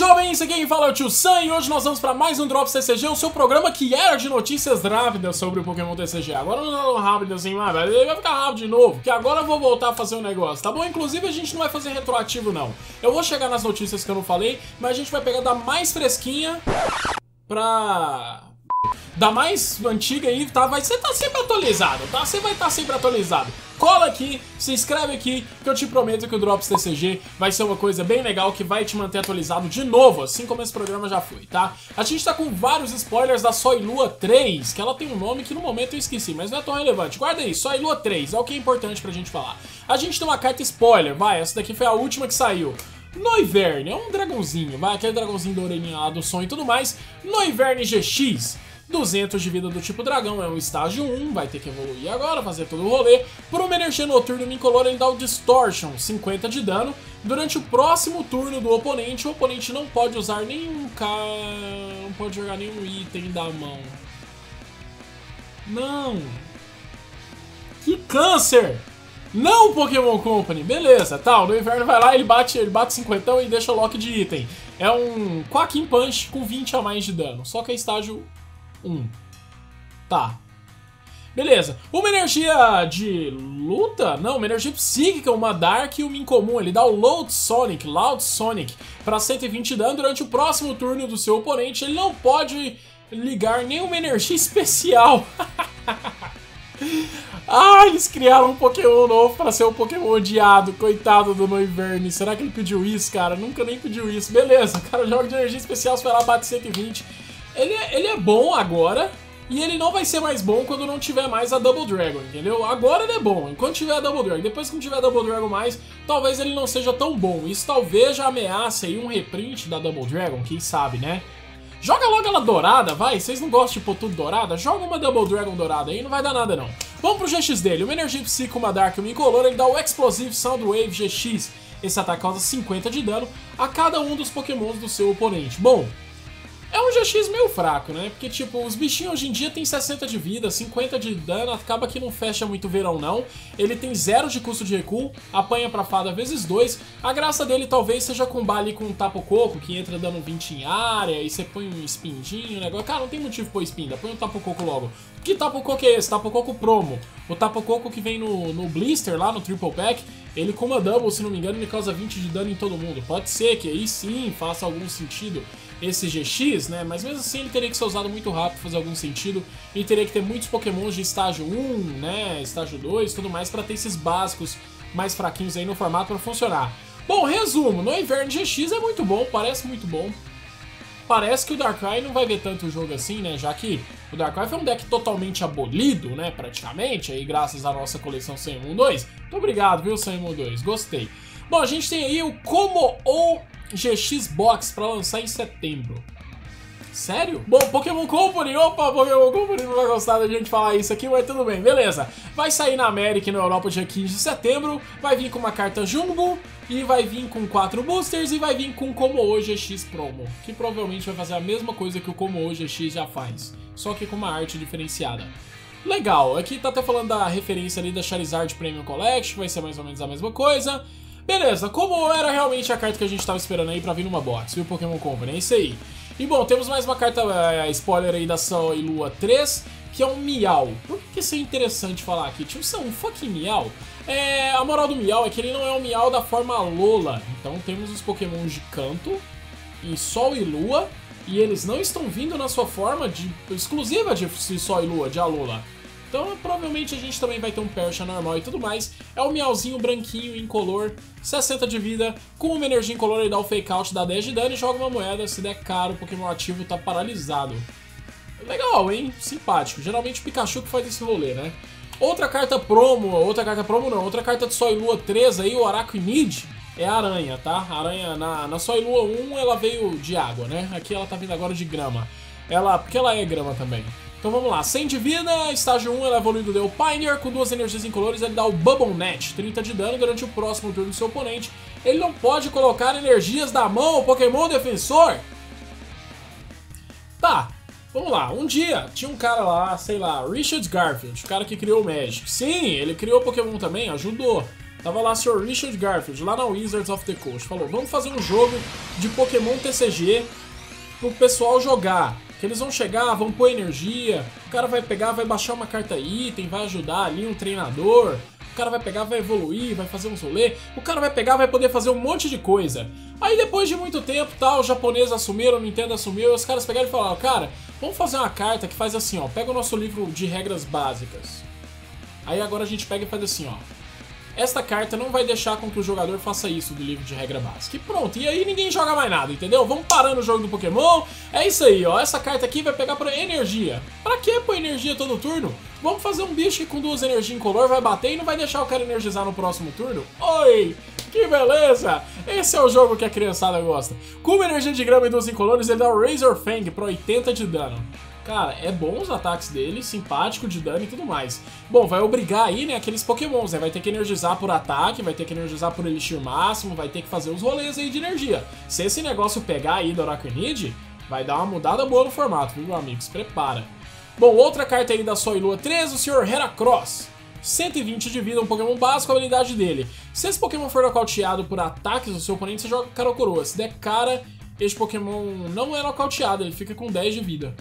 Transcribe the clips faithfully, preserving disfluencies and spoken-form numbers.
jovens, aqui quem fala é o Tio Sam e hoje nós vamos para mais um Drops T C G, o seu programa que era de notícias rápidas sobre o Pokémon T C G. Agora não é tão rápido assim, mas ele vai ficar rápido de novo, que agora eu vou voltar a fazer um negócio, tá bom? Inclusive a gente não vai fazer retroativo não. Eu vou chegar nas notícias que eu não falei, mas a gente vai pegar da mais fresquinha pra... da mais antiga aí, tá? Vai ser tá sempre atualizado, tá? Você vai estar tá sempre atualizado. Cola aqui, se inscreve aqui, que eu te prometo que o Drops T C G vai ser uma coisa bem legal que vai te manter atualizado de novo, assim como esse programa já foi, tá? A gente tá com vários spoilers da Soilua três, que ela tem um nome que no momento eu esqueci, mas não é tão relevante. Guarda aí, Soilua três, é o que é importante pra gente falar. A gente tem uma carta spoiler, vai, essa daqui foi a última que saiu. Noivern, é um dragãozinho, vai, aquele dragãozinho da orelhinha lá do som e tudo mais. Noivern G X. duzentos de vida do tipo dragão, é um estágio um, vai ter que evoluir agora, fazer todo o rolê. Por uma energia noturna incolor, ele dá o Distortion, cinquenta de dano. Durante o próximo turno do oponente, o oponente não pode usar nenhum ca... não pode jogar nenhum item da mão. Não! Que câncer! Não, Pokémon Company! Beleza, tá, no inverno vai lá, ele bate, ele bate cinquenta e deixa o lock de item. É um Quacking Punch com vinte a mais de dano, só que é estágio um. Tá. Beleza. Uma energia de luta? Não, uma energia psíquica, uma Dark e uma incomum. Ele dá o Loud Sonic, Loud Sonic, para cento e vinte de dano. Durante o próximo turno do seu oponente, ele não pode ligar nenhuma energia especial. Ah, eles criaram um Pokémon novo para ser um Pokémon odiado. Coitado do Noivern. Será que ele pediu isso, cara? Nunca nem pediu isso. Beleza, o cara joga de energia especial, você vai lá, bate cento e vinte. Ele é, ele é bom agora, e ele não vai ser mais bom quando não tiver mais a Double Dragon, entendeu? Agora ele é bom, enquanto tiver a Double Dragon. Depois que não tiver a Double Dragon mais, talvez ele não seja tão bom. Isso talvez já ameace aí um reprint da Double Dragon, quem sabe, né? Joga logo ela dourada, vai. Vocês não gostam de pôr tudo dourada? Joga uma Double Dragon dourada aí, não vai dar nada não. Vamos pro G X dele. Uma energia psíquica, uma Dark e uma incolor, ele dá o Explosive Soundwave G X. Esse ataque causa cinquenta de dano a cada um dos pokémons do seu oponente. Bom... é um G X meio fraco, né? Porque, tipo, os bichinhos hoje em dia tem sessenta de vida, cinquenta de dano, acaba que não fecha muito verão, não. Ele tem zero de custo de recuo, apanha pra fada vezes dois. A graça dele talvez seja combar ali com um tapo-coco, que entra dando vinte em área, e você põe um spindinho, negócio. Cara, não tem motivo pra pôr spinda, põe um tapo-coco logo. Que tapo-coco é esse? Tapo-coco promo. O tapo-coco que vem no, no blister, lá no Triple Pack, ele com uma double, se não me engano, ele causa vinte de dano em todo mundo. Pode ser que aí sim faça algum sentido esse G X, né? Mas mesmo assim ele teria que ser usado muito rápido pra fazer algum sentido. E teria que ter muitos pokémons de estágio um, né? Estágio dois e tudo mais pra ter esses básicos mais fraquinhos aí no formato pra funcionar. Bom, resumo, Noivern G X é muito bom, parece muito bom. Parece que o Darkrai não vai ver tanto o jogo assim, né? Já que o Darkrai foi um deck totalmente abolido, né? Praticamente, aí graças à nossa coleção cem um dois. Muito obrigado, viu, cem um dois? Gostei. Bom, a gente tem aí o Kommo-o G X Box pra lançar em setembro. Sério? Bom, Pokémon Company, opa, Pokémon Company não vai gostar da gente falar isso aqui, mas tudo bem, beleza. Vai sair na América e na Europa dia quinze de setembro, vai vir com uma carta Jumbo, e vai vir com quatro boosters, e vai vir com o Kommo-o G X Promo, que provavelmente vai fazer a mesma coisa que o Kommo-o G X já faz, só que com uma arte diferenciada. Legal, aqui tá até falando da referência ali da Charizard Premium Collection, vai ser mais ou menos a mesma coisa. Beleza, como era realmente a carta que a gente tava esperando aí pra vir numa box, viu, Pokémon Company? É isso aí. E bom, temos mais uma carta uh, spoiler aí da Soilua três, que é um Miau. Por que isso é interessante falar aqui? Tipo, isso é um fucking Miau? É, a moral do Miau é que ele não é um Miau da forma Alola. Então temos os Pokémons de canto, em Sol e Lua, e eles não estão vindo na sua forma de, exclusiva de Sol e Lua, de Alola. Então provavelmente a gente também vai ter um Persia normal e tudo mais. É um Miauzinho branquinho, incolor, sessenta de vida, com uma energia incolor, ele dá o Fake Out, dá dez de dano e joga uma moeda. Se der caro, o Pokémon ativo tá paralisado. Legal, hein? Simpático. Geralmente o Pikachu que faz esse rolê, né? Outra carta promo, outra carta promo não, outra carta de Soilua três aí, o Araquanid, é a aranha, tá? A aranha na, na Soilua um ela veio de água, né? Aqui ela tá vindo agora de grama. Ela, porque ela é grama também. Então vamos lá, cem de vida, estágio um, ela evoluindo deu o Pioneer, com duas energias incolores, ele dá o Bubble Net, trinta de dano durante o próximo turno do seu oponente. Ele não pode colocar energias da mão ao Pokémon defensor? Tá, vamos lá, um dia tinha um cara lá, sei lá, Richard Garfield, o cara que criou o Magic. Sim, ele criou o Pokémon também, ajudou. Tava lá o senhor Richard Garfield, lá na Wizards of the Coast. Falou, vamos fazer um jogo de Pokémon T C G pro pessoal jogar. Que eles vão chegar, vão pôr energia, o cara vai pegar, vai baixar uma carta item, vai ajudar ali um treinador, o cara vai pegar, vai evoluir, vai fazer um rolê, o cara vai pegar, vai poder fazer um monte de coisa. Aí depois de muito tempo, tal, os japoneses assumiram, o Nintendo assumiu, e os caras pegaram e falaram, cara, vamos fazer uma carta que faz assim, ó, pega o nosso livro de regras básicas. Aí agora a gente pega e faz assim, ó. Esta carta não vai deixar com que o jogador faça isso do livro de regra básica. E pronto, e aí ninguém joga mais nada, entendeu? Vamos parando o jogo do Pokémon. É isso aí, ó. Essa carta aqui vai pegar pra energia. Pra que pôr energia todo turno? Vamos fazer um bicho que com duas energias incolor vai bater e não vai deixar o cara energizar no próximo turno? Oi! Que beleza! Esse é o jogo que a criançada gosta. Com uma energia de grama e duas incolores, ele dá o Razor Fang pra oitenta de dano. Cara, é bom os ataques dele, simpático de dano e tudo mais. Bom, vai obrigar aí, né, aqueles pokémons, né? Vai ter que energizar por ataque, vai ter que energizar por elixir máximo, vai ter que fazer os rolês aí de energia. Se esse negócio pegar aí do Araquanid, vai dar uma mudada boa no formato, viu, meu amigo? Se prepara. Bom, outra carta aí da Sol e Lua treze, o senhor Heracross. cento e vinte de vida, um Pokémon básico, a habilidade dele. Se esse Pokémon for nocauteado por ataques do seu oponente, você joga cara ou coroa. Se der cara, esse Pokémon não é nocauteado, ele fica com dez de vida.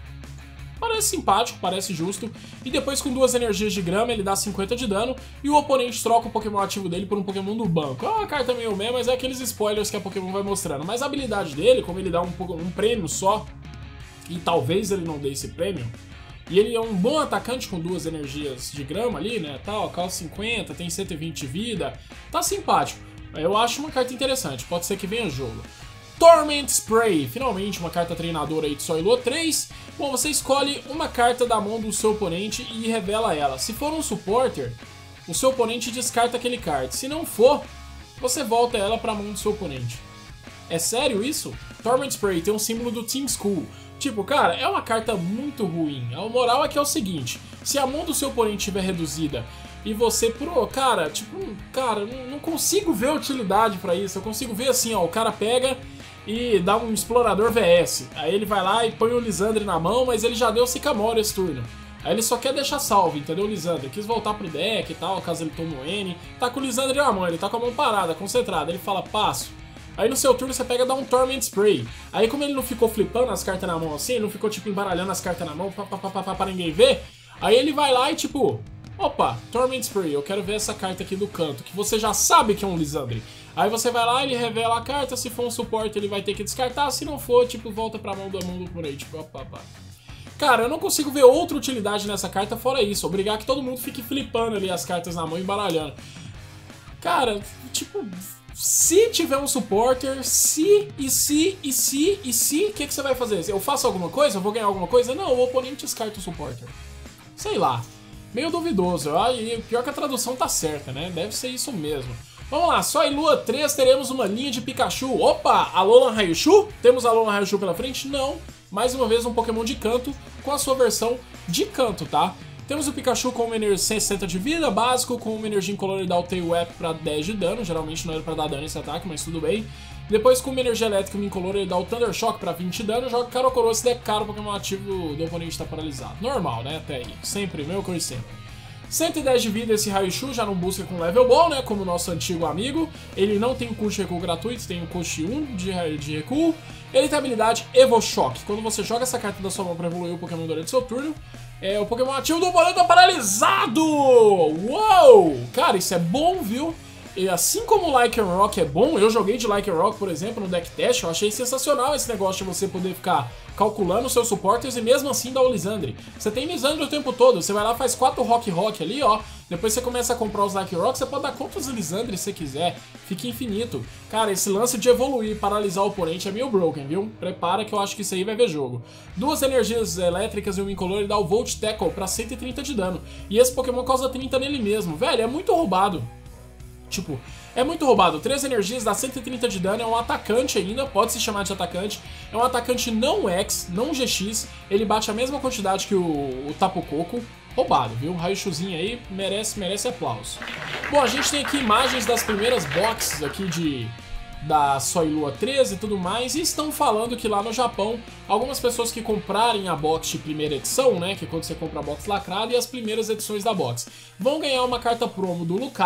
Parece simpático, parece justo. E depois com duas energias de grama ele dá cinquenta de dano. E o oponente troca o Pokémon ativo dele por um Pokémon do banco. É uma carta meio meh, mas é aqueles spoilers que a Pokémon vai mostrando. Mas a habilidade dele, como ele dá um, um prêmio só, e talvez ele não dê esse prêmio, e ele é um bom atacante com duas energias de grama ali, né, tal, calça cinquenta, tem cento e vinte de vida, tá simpático. Eu acho uma carta interessante, pode ser que venha jogo. Torment Spray, finalmente uma carta treinadora aí de Sol e Lua três. Bom, você escolhe uma carta da mão do seu oponente e revela ela. Se for um supporter, o seu oponente descarta aquele card. Se não for, você volta ela para a mão do seu oponente. É sério isso? Torment Spray tem um símbolo do Team School. Tipo, cara, é uma carta muito ruim. A moral é que é o seguinte, se a mão do seu oponente estiver reduzida e você, pro, cara, tipo, cara, não consigo ver utilidade pra isso. Eu consigo ver assim, ó, o cara pega e dá um Explorador V S. Aí ele vai lá e põe o Lisandre na mão, mas ele já deu Sycamore esse turno. Aí ele só quer deixar salvo, entendeu, o Lisandre? Quis voltar pro deck e tal, caso ele tome o N. Tá com o Lisandre na mão, ele tá com a mão parada, concentrada. Ele fala, passo. Aí no seu turno você pega e dá um Torment Spray. Aí como ele não ficou flipando as cartas na mão assim, ele não ficou tipo embaralhando as cartas na mão pá, pá, pá, pá, pá, pra ninguém ver, aí ele vai lá e tipo, opa, Torment Spray, eu quero ver essa carta aqui do canto, que você já sabe que é um Lisandre. Aí você vai lá, ele revela a carta, se for um suporte ele vai ter que descartar, se não for, tipo, volta pra mão do mão do por aí, tipo, opa, opa. Cara, eu não consigo ver outra utilidade nessa carta fora isso, obrigar que todo mundo fique flipando ali as cartas na mão e embaralhando. Cara, tipo, se tiver um supporter, se, e se, e se, e se, o que, que você vai fazer? Eu faço alguma coisa? Eu vou ganhar alguma coisa? Não, o oponente descarta o supporter. Sei lá, meio duvidoso. Aí, pior que a tradução tá certa, né? Deve ser isso mesmo. Vamos lá, Sol e Lua três, teremos uma linha de Pikachu. Opa, Alolan Raichu? Temos Alolan Raichu pela frente? Não. Mais uma vez um Pokémon de canto com a sua versão de canto, tá? Temos o Pikachu com uma energia sessenta de vida, básico, com uma energia incolor e dá o Tail Whip pra dez de dano. Geralmente não era pra dar dano esse ataque, mas tudo bem. Depois com uma energia elétrica e uma incolor ele dá o Thunder Shock pra vinte de dano. Joga cara ou coroa se der cara, o Pokémon ativo do oponente tá paralisado. Normal, né? Até aí. Sempre, meu coisa sempre. cento e dez de vida esse Raichu, já não busca com level bom, né, como o nosso antigo amigo. Ele não tem custo de recuo gratuito, tem o custo um de, de recuo. Ele tem a habilidade Evo Shock. Quando você joga essa carta da sua mão pra evoluir o Pokémon durante seu turno, é, o Pokémon ativo do oponente tá paralisado! Uou! Cara, isso é bom, viu? E assim como o Lycan Rock é bom, eu joguei de Lycan Rock, por exemplo, no deck test, eu achei sensacional esse negócio de você poder ficar calculando os seus supporters e mesmo assim dar o Lisandre. Você tem Lisandre o tempo todo, você vai lá, faz quatro Rock Rock ali, ó, depois você começa a comprar os Lycan Rock, você pode dar quantos Lisandres você quiser, fica infinito. Cara, esse lance de evoluir e paralisar o oponente é meio broken, viu? Prepara que eu acho que isso aí vai ver jogo. Duas energias elétricas e um incolor e dá o Volt Tackle pra cento e trinta de dano. E esse Pokémon causa trinta nele mesmo, velho, é muito roubado. Tipo, é muito roubado. Três energias dá cento e trinta de dano, é um atacante ainda, pode se chamar de atacante. É um atacante não X, não G X, ele bate a mesma quantidade que o, o Tapu Koko. Roubado, viu? Um Raichuzinho aí merece, merece aplauso. Bom, a gente tem aqui imagens das primeiras boxes aqui de... da Sol e Lua treze e tudo mais, e estão falando que lá no Japão, algumas pessoas que comprarem a box de primeira edição, né, que é quando você compra a box lacrada, e as primeiras edições da box, vão ganhar uma carta promo do Lucario,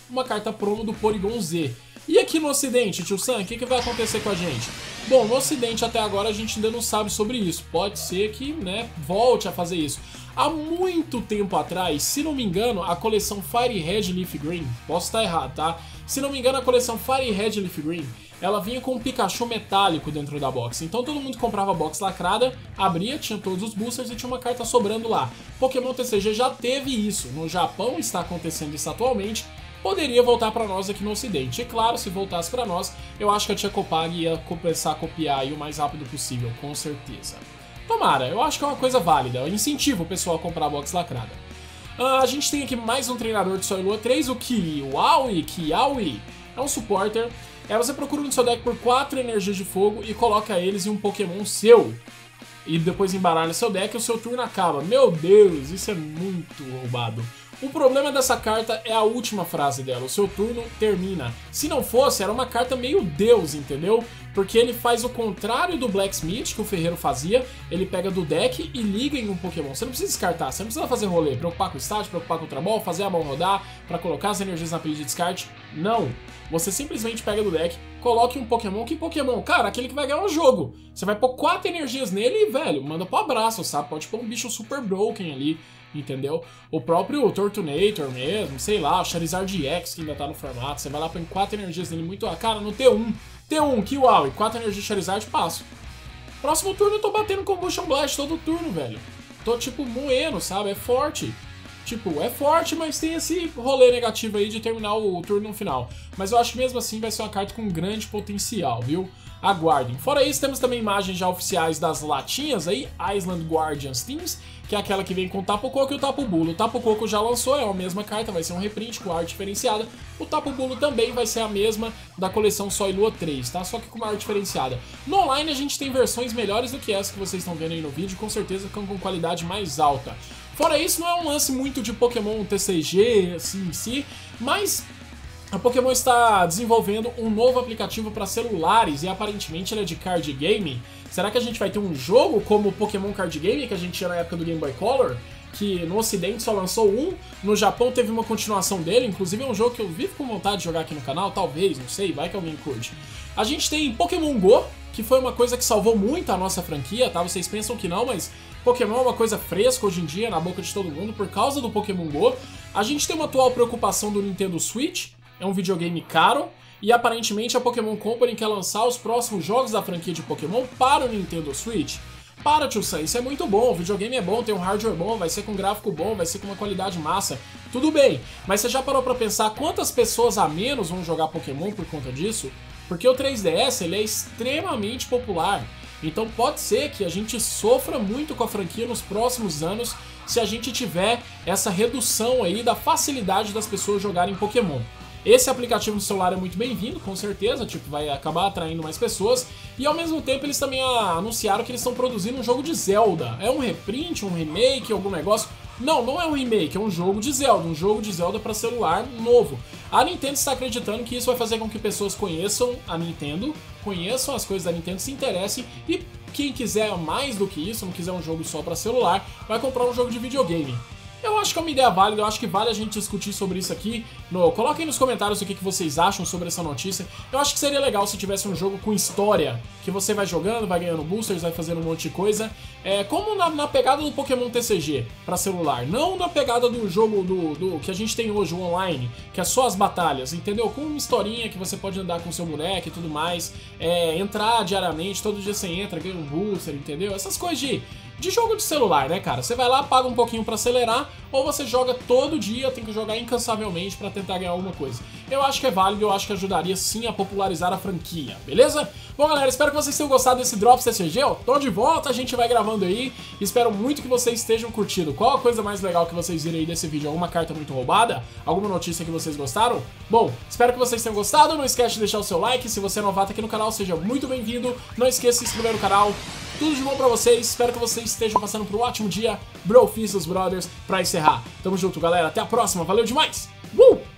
uma carta promo do Porygon Z. E aqui no ocidente, tio Sam, o que, que vai acontecer com a gente? Bom, no ocidente até agora a gente ainda não sabe sobre isso. Pode ser que, né, volte a fazer isso. Há muito tempo atrás, se não me engano, a coleção Fire Red Leaf Green, posso estar errado, tá? Se não me engano, a coleção Fire Red Leaf Green, ela vinha com um Pikachu metálico dentro da box. Então todo mundo comprava a box lacrada, abria, tinha todos os boosters e tinha uma carta sobrando lá. Pokémon T C G já teve isso. No Japão está acontecendo isso atualmente. Poderia voltar para nós aqui no ocidente. E claro, se voltasse para nós, eu acho que a Tia Copag ia começar a copiar aí o mais rápido possível, com certeza. Tomara, eu acho que é uma coisa válida. Eu incentivo o pessoal a comprar a box lacrada. Uh, a gente tem aqui mais um treinador de Sol e Lua três, o Kiawi. Kiawi é um supporter. É, você procura no seu deck por quatro energias de fogo e coloca eles em um Pokémon seu. E depois embaralha seu deck e o seu turno acaba. Meu Deus, isso é muito roubado. O problema dessa carta é a última frase dela, o seu turno termina. Se não fosse, era uma carta meio Deus, entendeu? Porque ele faz o contrário do Blacksmith, que o Ferreiro fazia. Ele pega do deck e liga em um Pokémon. Você não precisa descartar, você não precisa fazer rolê, preocupar com o stat, preocupar com o Ultra Ball, fazer a mão rodar, pra colocar as energias na pilha de descarte. Não. Você simplesmente pega do deck, coloque um Pokémon. Que Pokémon? Cara, aquele que vai ganhar o jogo. Você vai pôr quatro energias nele e, velho, manda pro abraço, sabe? Pode pôr um bicho super broken ali, entendeu? O próprio Tortunator mesmo, sei lá, o Charizard X que ainda tá no formato. Você vai lá, põe quatro energias nele muito... Cara, no T um, T um, Kiawi, quatro energias de Charizard, passo. Próximo turno eu tô batendo Combustion Blast todo turno, velho. Tô, tipo, moendo, sabe? É forte. Tipo, é forte, mas tem esse rolê negativo aí de terminar o turno no final. Mas eu acho que mesmo assim vai ser uma carta com grande potencial, viu? Aguardem. Fora isso, temos também imagens já oficiais das latinhas aí, Island Guardians Teams, que é aquela que vem com o Tapu Koko e o Tapu Bulo. O Tapu Koko já lançou, é a mesma carta, vai ser um reprint com arte diferenciada. O Tapu Bulo também vai ser a mesma da coleção Sol e Lua três, tá? Só que com uma arte diferenciada. No online a gente tem versões melhores do que essa que vocês estão vendo aí no vídeo, com certeza com qualidade mais alta. Fora isso, não é um lance muito de Pokémon T C G assim em si, mas a Pokémon está desenvolvendo um novo aplicativo para celulares e aparentemente ele é de card game. Será que a gente vai ter um jogo como o Pokémon Card Game que a gente tinha na época do Game Boy Color? Que no ocidente só lançou um, no Japão teve uma continuação dele, inclusive é um jogo que eu vivo com vontade de jogar aqui no canal, talvez, não sei, vai que alguém curte. A gente tem Pokémon Go, que foi uma coisa que salvou muito a nossa franquia, tá? Vocês pensam que não, mas Pokémon é uma coisa fresca hoje em dia na boca de todo mundo por causa do Pokémon Go. A gente tem uma atual preocupação do Nintendo Switch, é um videogame caro, e aparentemente a Pokémon Company quer lançar os próximos jogos da franquia de Pokémon para o Nintendo Switch. Para, tio Sam, isso é muito bom, o videogame é bom, tem um hardware bom, vai ser com gráfico bom, vai ser com uma qualidade massa, tudo bem. Mas você já parou pra pensar quantas pessoas a menos vão jogar Pokémon por conta disso? Porque o três D S ele é extremamente popular, então pode ser que a gente sofra muito com a franquia nos próximos anos se a gente tiver essa redução aí da facilidade das pessoas jogarem Pokémon. Esse aplicativo no celular é muito bem-vindo, com certeza, tipo, vai acabar atraindo mais pessoas. E ao mesmo tempo eles também anunciaram que eles estão produzindo um jogo de Zelda. É um reprint, um remake, algum negócio? Não, não é um remake, é um jogo de Zelda, um jogo de Zelda para celular novo. A Nintendo está acreditando que isso vai fazer com que pessoas conheçam a Nintendo, conheçam as coisas da Nintendo, se interessem e quem quiser mais do que isso, não quiser um jogo só para celular, vai comprar um jogo de videogame. Eu acho que é uma ideia válida, eu acho que vale a gente discutir sobre isso aqui. No, coloquem nos comentários o que, que vocês acham sobre essa notícia. Eu acho que seria legal se tivesse um jogo com história, que você vai jogando, vai ganhando boosters, vai fazendo um monte de coisa. É, como na, na pegada do Pokémon T C G para celular, não na pegada do jogo do, do que a gente tem hoje, o online, que é só as batalhas, entendeu? Com uma historinha que você pode andar com seu boneco e tudo mais, é, entrar diariamente, todo dia você entra, ganha um booster, entendeu? Essas coisas de... de jogo de celular, né, cara? Você vai lá, paga um pouquinho pra acelerar, ou você joga todo dia, tem que jogar incansavelmente pra tentar ganhar alguma coisa. Eu acho que é válido, eu acho que ajudaria sim a popularizar a franquia, beleza? Bom, galera, espero que vocês tenham gostado desse Drops T C G, ó. Tô de volta, a gente vai gravando aí. Espero muito que vocês estejam curtindo. Qual a coisa mais legal que vocês viram aí desse vídeo? Alguma carta muito roubada? Alguma notícia que vocês gostaram? Bom, espero que vocês tenham gostado. Não esquece de deixar o seu like. Se você é novato aqui no canal, seja muito bem-vindo. Não esqueça de se inscrever no canal. Tudo de bom pra vocês, espero que vocês estejam passando por um ótimo dia. Brofistos Brothers pra encerrar. Tamo junto, galera, até a próxima, valeu demais! Uh!